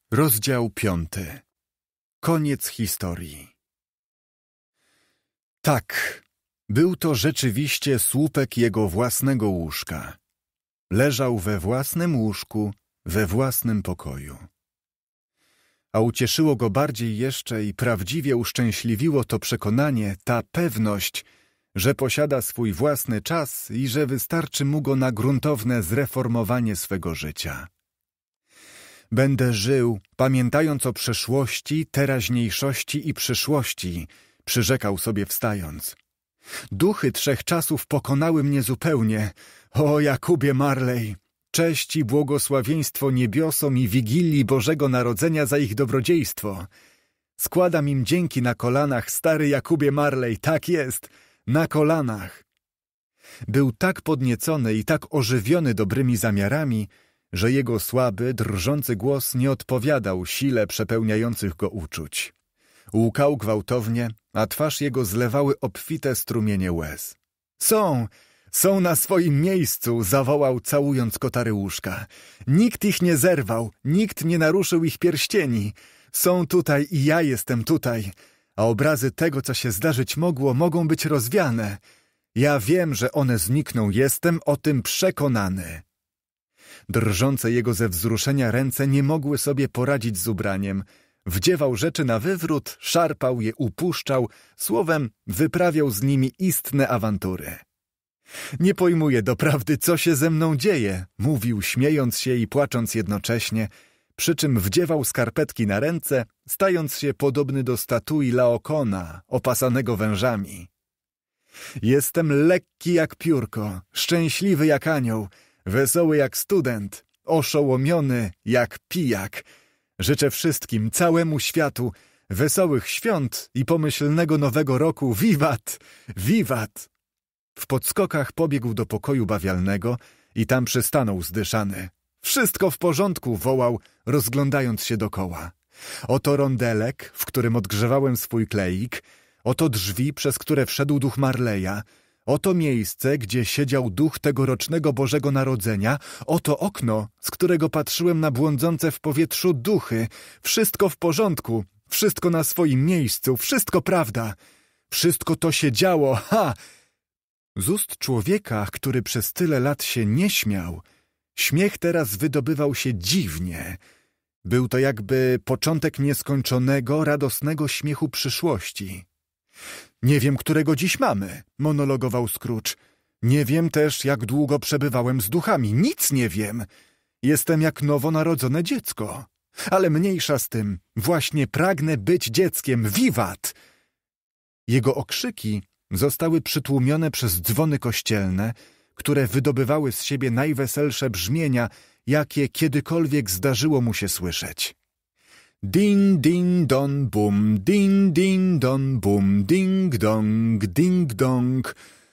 Rozdział 5. Koniec historii. Tak, był to rzeczywiście słupek jego własnego łóżka. Leżał we własnym łóżku, we własnym pokoju. A ucieszyło go bardziej jeszcze i prawdziwie uszczęśliwiło to przekonanie, ta pewność, że posiada swój własny czas i że wystarczy mu go na gruntowne zreformowanie swego życia. Będę żył, pamiętając o przeszłości, teraźniejszości i przyszłości, przyrzekał sobie wstając. Duchy trzech czasów pokonały mnie zupełnie. O Jakubie Marley! Cześć i błogosławieństwo niebiosom i Wigilii Bożego Narodzenia za ich dobrodziejstwo. Składam im dzięki na kolanach, stary Jakubie Marley, tak jest, na kolanach. Był tak podniecony i tak ożywiony dobrymi zamiarami, że jego słaby, drżący głos nie odpowiadał sile przepełniających go uczuć. Łkał gwałtownie, a twarz jego zlewały obfite strumienie łez. Są na swoim miejscu, zawołał, całując kotary łóżka. Nikt ich nie zerwał, nikt nie naruszył ich pierścieni. Są tutaj i ja jestem tutaj, a obrazy tego, co się zdarzyć mogło, mogą być rozwiane. Ja wiem, że one znikną, jestem o tym przekonany. Drżące jego ze wzruszenia ręce nie mogły sobie poradzić z ubraniem. Wdziewał rzeczy na wywrót, szarpał je, upuszczał, słowem wyprawiał z nimi istne awantury. Nie pojmuję doprawdy, co się ze mną dzieje, mówił, śmiejąc się i płacząc jednocześnie, przy czym wdziewał skarpetki na ręce, stając się podobny do statui Laokona, opasanego wężami. Jestem lekki jak piórko, szczęśliwy jak anioł, wesoły jak student, oszołomiony jak pijak. Życzę wszystkim, całemu światu, wesołych świąt i pomyślnego nowego roku. Wiwat! Wiwat! W podskokach pobiegł do pokoju bawialnego i tam przystanął zdyszany. Wszystko w porządku, wołał, rozglądając się dokoła. Oto rondelek, w którym odgrzewałem swój kleik, oto drzwi, przez które wszedł duch Marleya, oto miejsce, gdzie siedział duch tegorocznego Bożego Narodzenia, oto okno, z którego patrzyłem na błądzące w powietrzu duchy. Wszystko w porządku, wszystko na swoim miejscu, wszystko prawda. Wszystko to się działo, ha! Z ust człowieka, który przez tyle lat się nie śmiał, śmiech teraz wydobywał się dziwnie. Był to jakby początek nieskończonego, radosnego śmiechu przyszłości. Nie wiem, którego dziś mamy, monologował Scrooge. Nie wiem też, jak długo przebywałem z duchami. Nic nie wiem. Jestem jak nowonarodzone dziecko. Ale mniejsza z tym. Właśnie pragnę być dzieckiem. Wiwat! Jego okrzyki zostały przytłumione przez dzwony kościelne, które wydobywały z siebie najweselsze brzmienia, jakie kiedykolwiek zdarzyło mu się słyszeć. Ding, ding, don, bum, ding, ding, don, bum, ding, dong, ding, dong.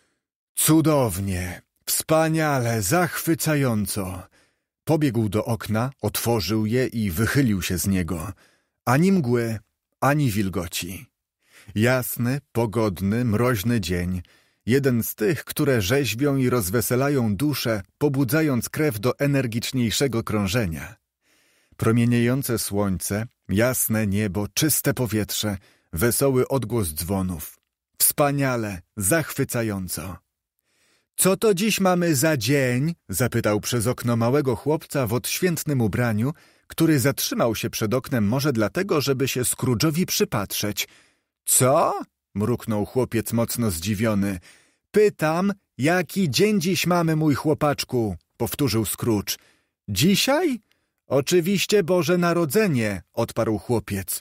Cudownie, wspaniale, zachwycająco. Pobiegł do okna, otworzył je i wychylił się z niego. Ani mgły, ani wilgoci. Jasny, pogodny, mroźny dzień. Jeden z tych, które rzeźbią i rozweselają duszę, pobudzając krew do energiczniejszego krążenia. Promieniejące słońce, jasne niebo, czyste powietrze, wesoły odgłos dzwonów. Wspaniale, zachwycająco. Co to dziś mamy za dzień? Zapytał przez okno małego chłopca w odświętnym ubraniu, który zatrzymał się przed oknem może dlatego, żeby się Scrooge'owi przypatrzeć. Co? Mruknął chłopiec mocno zdziwiony. Pytam, jaki dzień dziś mamy, mój chłopaczku? Powtórzył Scrooge. Dzisiaj? Oczywiście Boże Narodzenie, odparł chłopiec.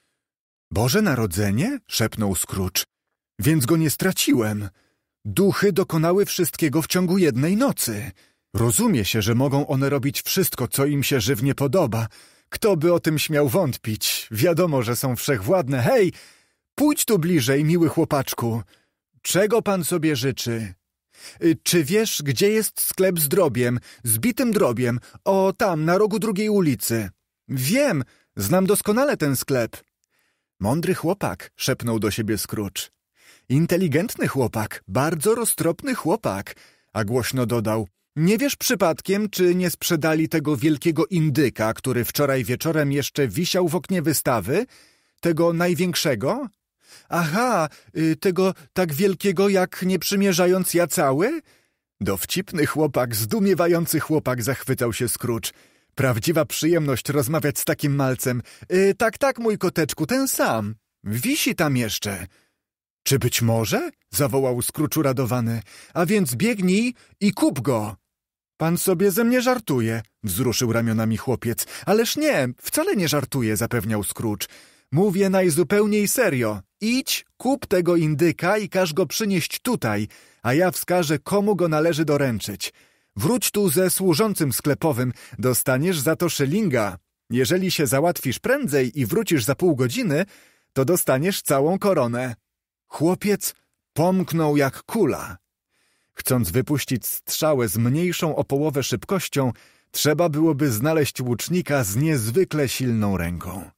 Boże Narodzenie? Szepnął Scrooge. Więc go nie straciłem. Duchy dokonały wszystkiego w ciągu jednej nocy. Rozumie się, że mogą one robić wszystko, co im się żywnie podoba. Kto by o tym śmiał wątpić? Wiadomo, że są wszechwładne. Hej, pójdź tu bliżej, miły chłopaczku. Czego pan sobie życzy? Czy wiesz, gdzie jest sklep z drobiem, z bitym drobiem? O, tam, na rogu drugiej ulicy. Wiem, znam doskonale ten sklep. Mądry chłopak, szepnął do siebie Scrooge. Inteligentny chłopak, bardzo roztropny chłopak. A głośno dodał, Nie wiesz przypadkiem, czy nie sprzedali tego wielkiego indyka, który wczoraj wieczorem jeszcze wisiał w oknie wystawy? Tego największego? Aha, tego tak wielkiego, jak nie przymierzając ja cały? Dowcipny chłopak, zdumiewający chłopak, zachwycał się Scrooge. Prawdziwa przyjemność rozmawiać z takim malcem. Tak, mój koteczku, ten sam. Wisi tam jeszcze. Czy być może? Zawołał Scrooge uradowany. A więc biegnij i kup go. Pan sobie ze mnie żartuje, wzruszył ramionami chłopiec. Ależ nie, wcale nie żartuję, zapewniał Scrooge. Mówię najzupełniej serio. Idź, kup tego indyka i każ go przynieść tutaj, a ja wskażę, komu go należy doręczyć. Wróć tu ze służącym sklepowym, dostaniesz za to szylinga. Jeżeli się załatwisz prędzej i wrócisz za pół godziny, to dostaniesz całą koronę. Chłopiec pomknął jak kula. Chcąc wypuścić strzałę z mniejszą o połowę szybkością, trzeba byłoby znaleźć łucznika z niezwykle silną ręką.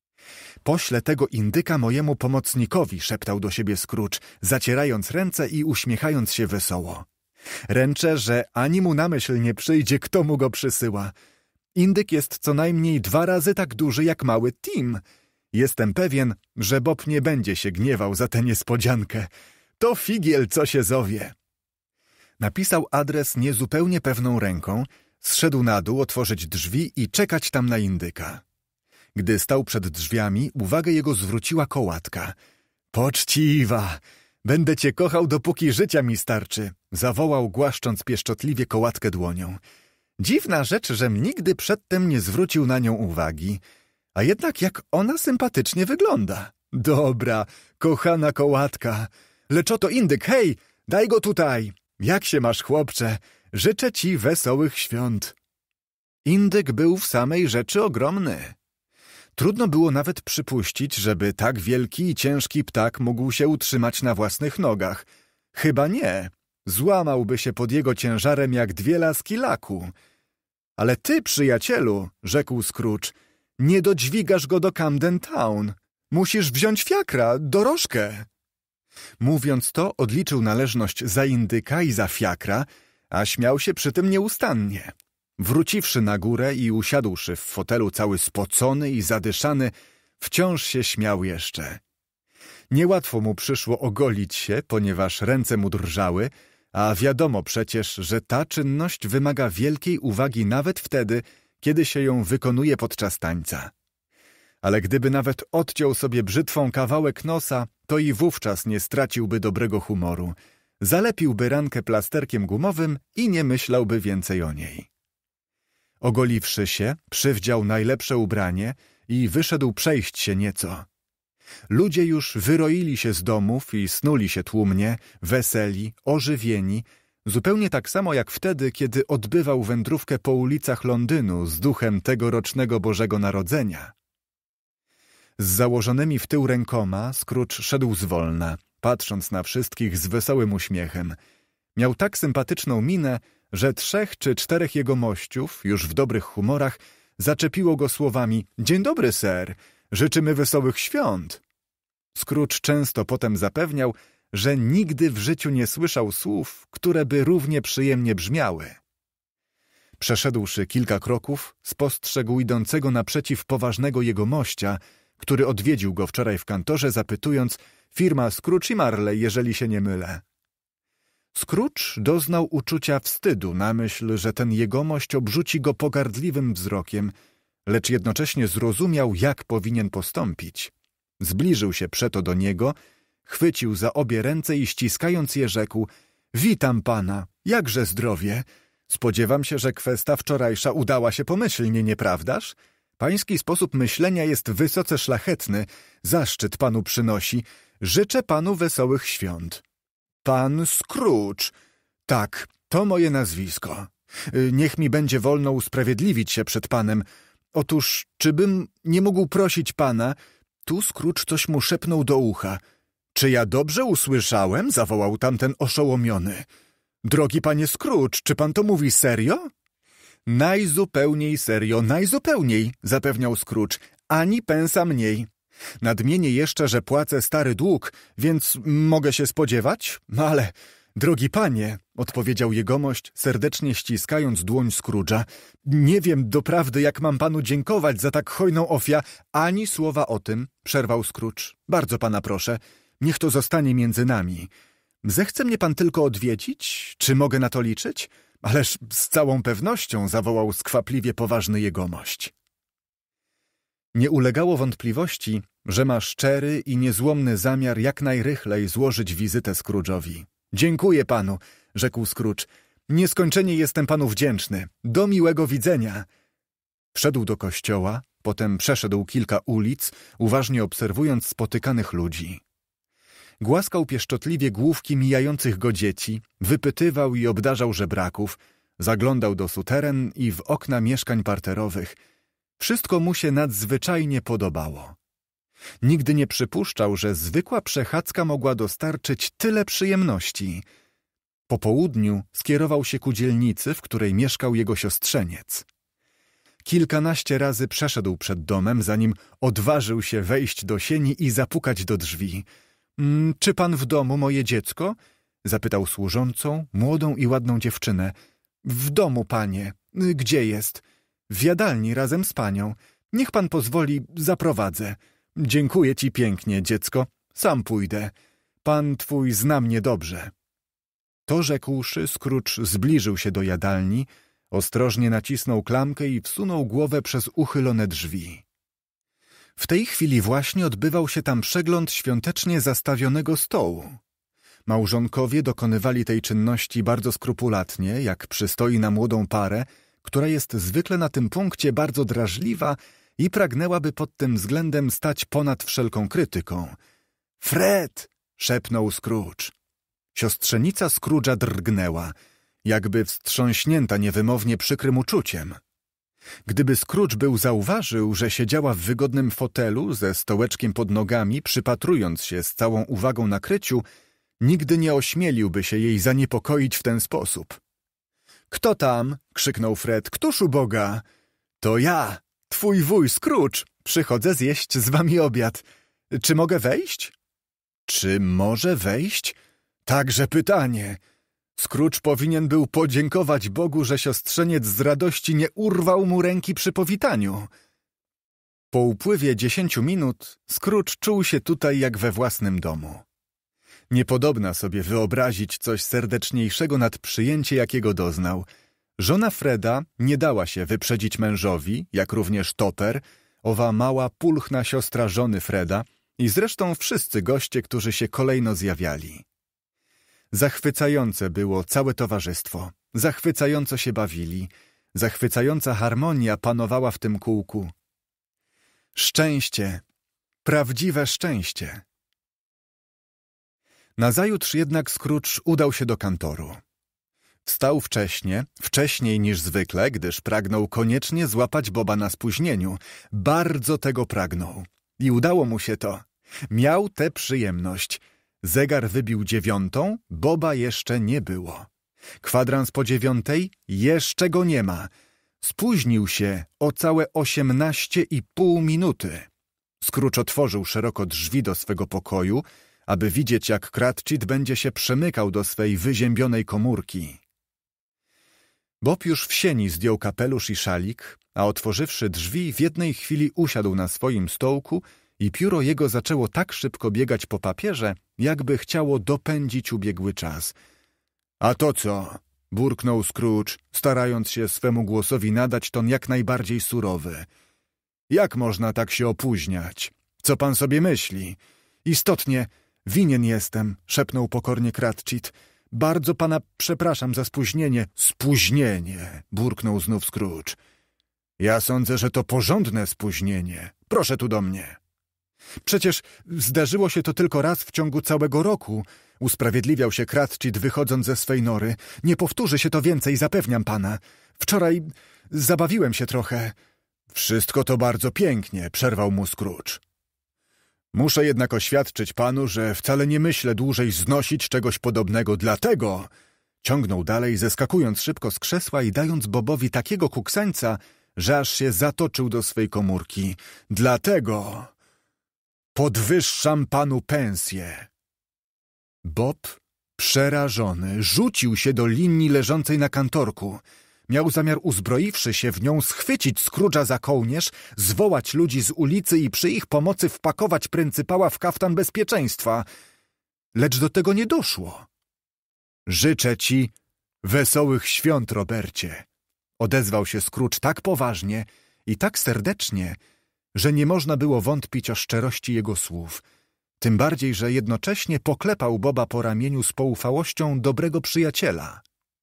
Poślę tego indyka mojemu pomocnikowi, szeptał do siebie Scrooge, zacierając ręce i uśmiechając się wesoło. Ręczę, że ani mu na myśl nie przyjdzie, kto mu go przysyła. Indyk jest co najmniej 2 razy tak duży jak mały Tim. Jestem pewien, że Bob nie będzie się gniewał za tę niespodziankę. To figiel, co się zowie. Napisał adres niezupełnie pewną ręką, zszedł na dół otworzyć drzwi i czekać tam na indyka. Gdy stał przed drzwiami, uwagę jego zwróciła kołatka. Poczciwa! Będę cię kochał, dopóki życia mi starczy, zawołał, głaszcząc pieszczotliwie kołatkę dłonią. Dziwna rzecz, żem nigdy przedtem nie zwrócił na nią uwagi. A jednak jak ona sympatycznie wygląda. Dobra, kochana kołatka. Lecz oto indyk, hej, daj go tutaj. Jak się masz, chłopcze? Życzę ci wesołych świąt. Indyk był w samej rzeczy ogromny. Trudno było nawet przypuścić, żeby tak wielki i ciężki ptak mógł się utrzymać na własnych nogach. Chyba nie. Złamałby się pod jego ciężarem jak 2 laski laku. Ale ty, przyjacielu, rzekł Scrooge, nie dodźwigasz go do Camden Town. Musisz wziąć fiakra, dorożkę. Mówiąc to, odliczył należność za indyka i za fiakra, a śmiał się przy tym nieustannie. Wróciwszy na górę i usiadłszy w fotelu cały spocony i zadyszany, wciąż się śmiał jeszcze. Niełatwo mu przyszło ogolić się, ponieważ ręce mu drżały, a wiadomo przecież, że ta czynność wymaga wielkiej uwagi nawet wtedy, kiedy się ją wykonuje podczas tańca. Ale gdyby nawet odciął sobie brzytwą kawałek nosa, to i wówczas nie straciłby dobrego humoru. Zalepiłby rankę plasterkiem gumowym i nie myślałby więcej o niej. Ogoliwszy się, przywdział najlepsze ubranie i wyszedł przejść się nieco. Ludzie już wyroili się z domów i snuli się tłumnie, weseli, ożywieni, zupełnie tak samo jak wtedy, kiedy odbywał wędrówkę po ulicach Londynu z duchem tegorocznego Bożego Narodzenia. Z założonymi w tył rękoma Scrooge szedł zwolna, patrząc na wszystkich z wesołym uśmiechem. Miał tak sympatyczną minę, że 3 czy 4 jegomościów, już w dobrych humorach, zaczepiło go słowami: „Dzień dobry, ser, życzymy wesołych świąt”. Scrooge często potem zapewniał, że nigdy w życiu nie słyszał słów, które by równie przyjemnie brzmiały. Przeszedłszy kilka kroków, spostrzegł idącego naprzeciw poważnego jegomościa, który odwiedził go wczoraj w kantorze, zapytując: „Firma Scrooge i Marley, jeżeli się nie mylę”. Scrooge doznał uczucia wstydu na myśl, że ten jegomość obrzuci go pogardliwym wzrokiem, lecz jednocześnie zrozumiał, jak powinien postąpić. Zbliżył się przeto do niego, chwycił za obie ręce i ściskając je rzekł: „Witam pana, jakże zdrowie? Spodziewam się, że kwesta wczorajsza udała się pomyślnie, nieprawdaż? Pański sposób myślenia jest wysoce szlachetny, zaszczyt panu przynosi. Życzę panu wesołych świąt”. „Pan Scrooge”. „Tak, to moje nazwisko. Niech mi będzie wolno usprawiedliwić się przed panem. Otóż, czy bym nie mógł prosić pana...” Tu Scrooge coś mu szepnął do ucha. „Czy ja dobrze usłyszałem?” zawołał tamten oszołomiony. „Drogi panie Scrooge, czy pan to mówi serio?” „Najzupełniej serio, najzupełniej”, zapewniał Scrooge. „Ani pensa mniej. Nadmienię jeszcze, że płacę stary dług, więc mogę się spodziewać? Ale Drogi panie, odpowiedział jegomość, serdecznie ściskając dłoń Scrooge'a, nie wiem doprawdy, jak mam panu dziękować za tak hojną ofiarę. Ani słowa o tym, przerwał Scrooge. Bardzo pana proszę, niech to zostanie między nami. Zechce mnie pan tylko odwiedzić? Czy mogę na to liczyć? Ależ z całą pewnością, zawołał skwapliwie poważny jegomość. Nie ulegało wątpliwości, że ma szczery i niezłomny zamiar jak najrychlej złożyć wizytę Scrooge'owi. Dziękuję panu, rzekł Scrooge. Nieskończenie jestem panu wdzięczny. Do miłego widzenia. Wszedł do kościoła, potem przeszedł kilka ulic, uważnie obserwując spotykanych ludzi. Głaskał pieszczotliwie główki mijających go dzieci, wypytywał i obdarzał żebraków, zaglądał do suteren i w okna mieszkań parterowych. Wszystko mu się nadzwyczajnie podobało. Nigdy nie przypuszczał, że zwykła przechadzka mogła dostarczyć tyle przyjemności. Po południu skierował się ku dzielnicy, w której mieszkał jego siostrzeniec. Kilkanaście razy przeszedł przed domem, zanim odważył się wejść do sieni i zapukać do drzwi. Czy pan w domu, moje dziecko? Zapytał służącą, młodą i ładną dziewczynę. W domu, panie. Gdzie jest? W jadalni razem z panią. Niech pan pozwoli, zaprowadzę. Dziękuję ci pięknie, dziecko. Sam pójdę. Pan twój zna mnie dobrze. To rzekłszy, Scrooge zbliżył się do jadalni, ostrożnie nacisnął klamkę i wsunął głowę przez uchylone drzwi. W tej chwili właśnie odbywał się tam przegląd świątecznie zastawionego stołu. Małżonkowie dokonywali tej czynności bardzo skrupulatnie, jak przystoi na młodą parę, która jest zwykle na tym punkcie bardzo drażliwa i pragnęłaby pod tym względem stać ponad wszelką krytyką. Fred! szepnął Scrooge. Siostrzenica Scrooge'a drgnęła, jakby wstrząśnięta niewymownie przykrym uczuciem. Gdyby Scrooge był zauważył, że siedziała w wygodnym fotelu ze stołeczkiem pod nogami, przypatrując się z całą uwagą nakryciu, nigdy nie ośmieliłby się jej zaniepokoić w ten sposób. Kto tam? krzyknął Fred. Któż uboga? To ja, twój wuj Scrooge. Przychodzę zjeść z wami obiad. Czy mogę wejść? Czy może wejść? Także pytanie. Scrooge powinien był podziękować Bogu, że siostrzeniec z radości nie urwał mu ręki przy powitaniu. Po upływie 10 minut Scrooge czuł się tutaj jak we własnym domu. Niepodobna sobie wyobrazić coś serdeczniejszego nad przyjęcie, jakiego doznał. Żona Freda nie dała się wyprzedzić mężowi, jak również Topper, owa mała, pulchna siostra żony Freda i zresztą wszyscy goście, którzy się kolejno zjawiali. Zachwycające było całe towarzystwo, zachwycająco się bawili, zachwycająca harmonia panowała w tym kółku. Szczęście, prawdziwe szczęście. Nazajutrz jednak Scrooge udał się do kantoru. Wstał wcześniej niż zwykle, gdyż pragnął koniecznie złapać Boba na spóźnieniu. Bardzo tego pragnął. I udało mu się to. Miał tę przyjemność. Zegar wybił 9, Boba jeszcze nie było. Kwadrans po 9, jeszcze go nie ma. Spóźnił się o całe 18,5 minuty. Scrooge otworzył szeroko drzwi do swego pokoju, aby widzieć, jak Cratchit będzie się przemykał do swej wyziębionej komórki. Bob już w sieni zdjął kapelusz i szalik, a otworzywszy drzwi, w jednej chwili usiadł na swoim stołku i pióro jego zaczęło tak szybko biegać po papierze, jakby chciało dopędzić ubiegły czas. A to co? Burknął Scrooge, starając się swemu głosowi nadać ton jak najbardziej surowy. Jak można tak się opóźniać? Co pan sobie myśli? Istotnie, winien jestem, szepnął pokornie Cratchit. Bardzo pana przepraszam za spóźnienie. Spóźnienie, burknął znów Scrooge. Ja sądzę, że to porządne spóźnienie. Proszę tu do mnie. Przecież zdarzyło się to tylko raz w ciągu całego roku, usprawiedliwiał się Cratchit, wychodząc ze swej nory. Nie powtórzy się to więcej, zapewniam pana. Wczoraj zabawiłem się trochę. Wszystko to bardzo pięknie, przerwał mu Scrooge. Muszę jednak oświadczyć panu, że wcale nie myślę dłużej znosić czegoś podobnego, dlatego... Ciągnął dalej, zeskakując szybko z krzesła i dając Bobowi takiego kuksańca, że aż się zatoczył do swej komórki. Dlatego... podwyższam panu pensję. Bob Przerażony, rzucił się do linii leżącej na kantorku. Miał zamiar, uzbroiwszy się w nią, schwycić Scrooge'a za kołnierz, zwołać ludzi z ulicy i przy ich pomocy wpakować pryncypała w kaftan bezpieczeństwa. Lecz do tego nie doszło. Życzę ci wesołych świąt, Robercie. Odezwał się Scrooge tak poważnie i tak serdecznie, że nie można było wątpić o szczerości jego słów. Tym bardziej, że jednocześnie poklepał Boba po ramieniu z poufałością dobrego przyjaciela.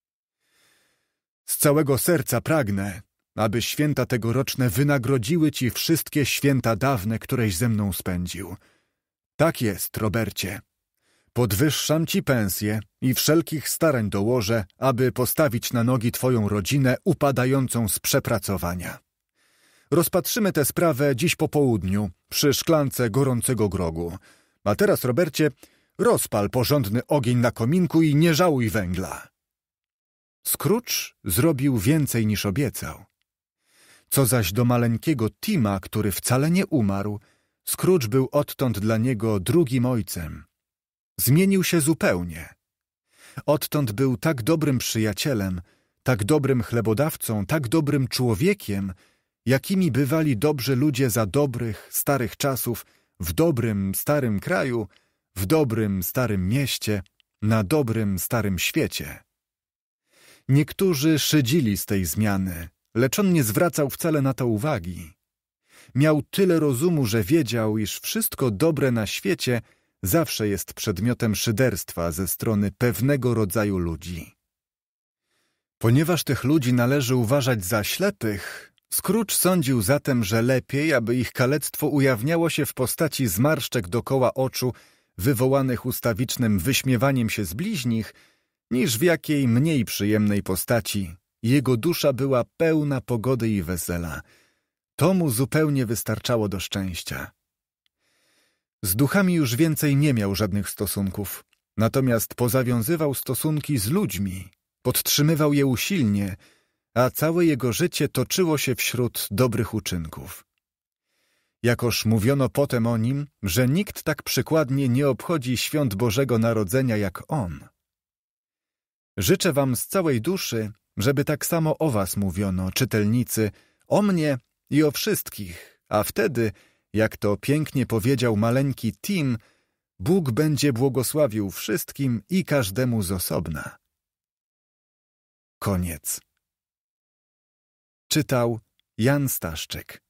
Z całego serca pragnę, aby święta tegoroczne wynagrodziły ci wszystkie święta dawne, któreś ze mną spędził. Tak jest, Robercie. Podwyższam ci pensję i wszelkich starań dołożę, aby postawić na nogi twoją rodzinę upadającą z przepracowania. Rozpatrzymy tę sprawę dziś po południu przy szklance gorącego grogu. A teraz, Robercie, rozpal porządny ogień na kominku i nie żałuj węgla. Scrooge zrobił więcej niż obiecał. Co zaś do maleńkiego Tima, który wcale nie umarł, Scrooge był odtąd dla niego drugim ojcem. Zmienił się zupełnie. Odtąd był tak dobrym przyjacielem, tak dobrym chlebodawcą, tak dobrym człowiekiem, jakimi bywali dobrzy ludzie za dobrych, starych czasów, w dobrym, starym kraju, w dobrym, starym mieście, na dobrym, starym świecie. Niektórzy szydzili z tej zmiany, lecz on nie zwracał wcale na to uwagi. Miał tyle rozumu, że wiedział, iż wszystko dobre na świecie zawsze jest przedmiotem szyderstwa ze strony pewnego rodzaju ludzi. Ponieważ tych ludzi należy uważać za ślepych, Scrooge sądził zatem, że lepiej, aby ich kalectwo ujawniało się w postaci zmarszczek dokoła oczu wywołanych ustawicznym wyśmiewaniem się z bliźnich, niż w jakiej mniej przyjemnej postaci jego dusza była pełna pogody i wesela. To mu zupełnie wystarczało do szczęścia. Z duchami już więcej nie miał żadnych stosunków, natomiast pozawiązywał stosunki z ludźmi, podtrzymywał je usilnie, a całe jego życie toczyło się wśród dobrych uczynków. Jakoż mówiono potem o nim, że nikt tak przykładnie nie obchodzi świąt Bożego Narodzenia jak on. Życzę wam z całej duszy, żeby tak samo o was mówiono, czytelnicy, o mnie i o wszystkich, a wtedy, jak to pięknie powiedział maleńki Tim, Bóg będzie błogosławił wszystkim i każdemu z osobna. Koniec. Czytał Jan Staszczyk.